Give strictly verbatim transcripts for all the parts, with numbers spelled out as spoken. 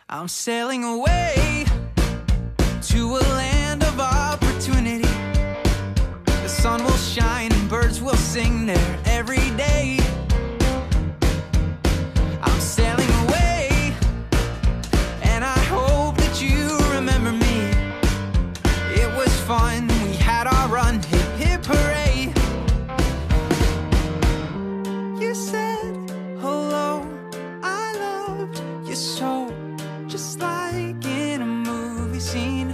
I'm sailing away to a land of opportunity. The sun will shine and birds will sing there every day. I'm sailing away, and I hope that you remember me. It was fun, we had our run, hip hip hooray. You said hello, I loved you so, just like in a movie scene.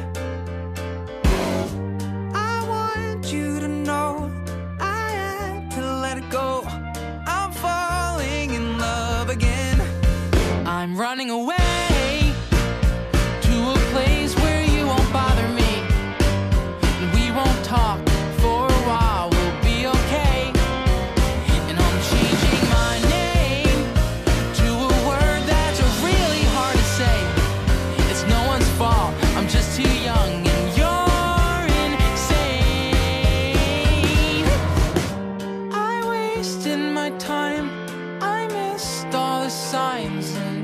I want you to know I had to let it go. I'm falling in love again. I'm running away to a place where you won't bother me, and we won't talk for a while, we'll be okay. And I'm changing my name to a word that's really hard to say. It's no one's fault, I'm just too young and you're insane. I wasted my time, I missed all the signs, and